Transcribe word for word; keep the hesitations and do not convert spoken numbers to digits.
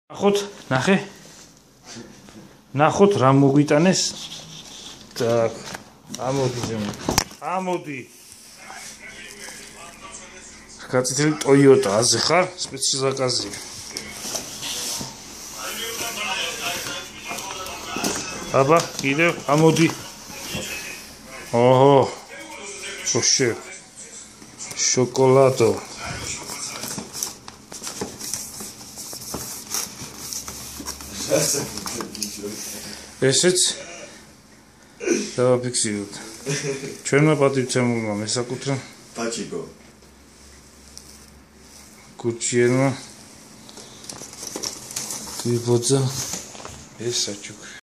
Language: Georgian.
ნახოთ, ნახე. ნახოთ რა მოგვიტანეს. Так, ამოდი ზემო. ამოდი. გაწითელი Toyota აზე ხარ, სპეციალიზაცია. აბა, კიდევ ამოდი. ოჰო. შოშე. შოკოლადო. ესეც დავაფიქსიროთ. ჩვენმა პატივცემულმა მესაკუთრე პაჩიკო. კუჩიერმა გიბოძა ეს საჩუქი.